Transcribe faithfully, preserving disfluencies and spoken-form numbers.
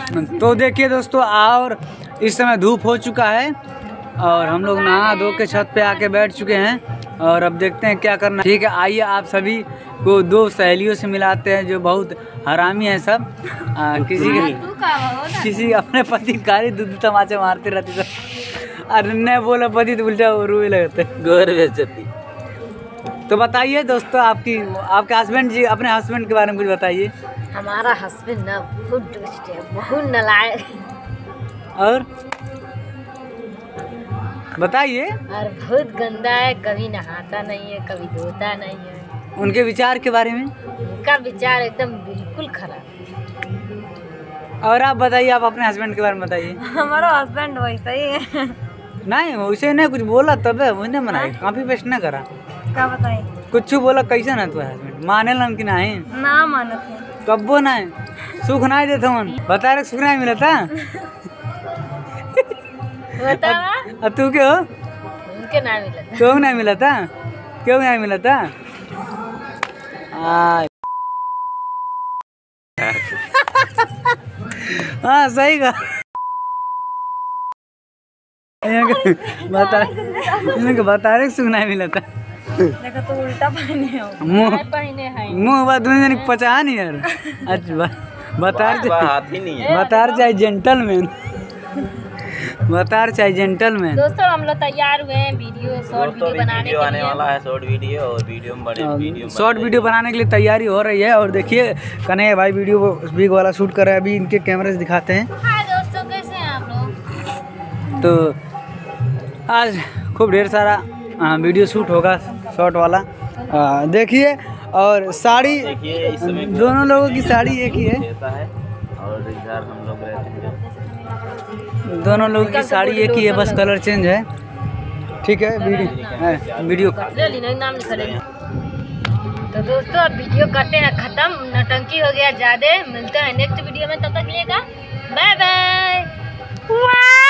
तो देखिए दोस्तों, और इस समय धूप हो चुका है और हम लोग नहा धो के छत पे आके बैठ चुके हैं और अब देखते हैं क्या करना। ठीक है, आइए आप सभी को दो सहेलियों से मिलाते हैं जो बहुत हरामी हैं सब। आ, किसी के किसी अपने पति कारी दूध तमाचे मारते रहते सब। अरे नहीं बोला पति तो उल्टा रोए लगते गोर बेचती। तो बताइए दोस्तों, आपकी आपके हस्बैंड जी, अपने हस्बैंड के बारे में कुछ बताइए। हमारा हस्बैंड ना बहुत दुष्ट है, बहुत नालायक और बताइए। और बहुत गंदा है, कभी नहाता नहीं है, कभी धोता नहीं है। उनके विचार के बारे में? उनका विचार एकदम बिल्कुल खराब। और आप बताइए, आप अपने हस्बैंड के बारे में बताइए। हमारा हस्बैंड वैसा ही है। नहीं वैसे नहीं, कुछ बोला तब है, वही मनाए, काफी पेश न करा। क्या बताइए? कुछ बोला कैसा ना तुम्हारा हस्बैंड माने लन की नहीं ना मानते कब्बो नहीं सुख नहीं देता मन बता रहे सुख नहीं मिला था। बता तू क्यों उनके ना मिला था। क्यों नहीं मिला था? क्यों नहीं मिला था? हाँ सही का बता बता रहे सुख नहीं मिला था। देखो तो उल्टा पहने हो। मुंह पहने हैं मुंह बात दुनिया की पचा नहीं यार। अच्छा बता बता चाहे जेंटलमैन बता चाहे जेंटलमैन। दोस्तों हम लोग तैयार हुए हैं वीडियो शॉर्ट वीडियो बनाने के लिए। आने वाला है शॉर्ट वीडियो और वीडियो में बड़े वीडियो शॉर्ट वीडियो बनाने के लिए तैयारी हो रही है। और देखिए कन्हैया भाई वीडियो बिग वाला शूट कर रहे हैं, अभी इनके कैमरे से दिखाते हैं। हाय दोस्तों, कैसे हैं आप लोग? तो आज खूब ढेर सारा वीडियो शूट होगा शॉर्ट वाला, देखिए। और साड़ी दोनों लोगों की साड़ी एक ही है और इधर हम लोग रहते हैं, दोनों लोगों की साड़ी एक ही है, बस कलर चेंज है। ठीक है वीडियो वीडियो नाम लिख। तो दोस्तों अब वीडियो करते हैं खत्म, नौटंकी हो गया ज़्यादा। मिलते हैं नेक्स्ट वीडियो में, तब तक के लिए बाय बाय।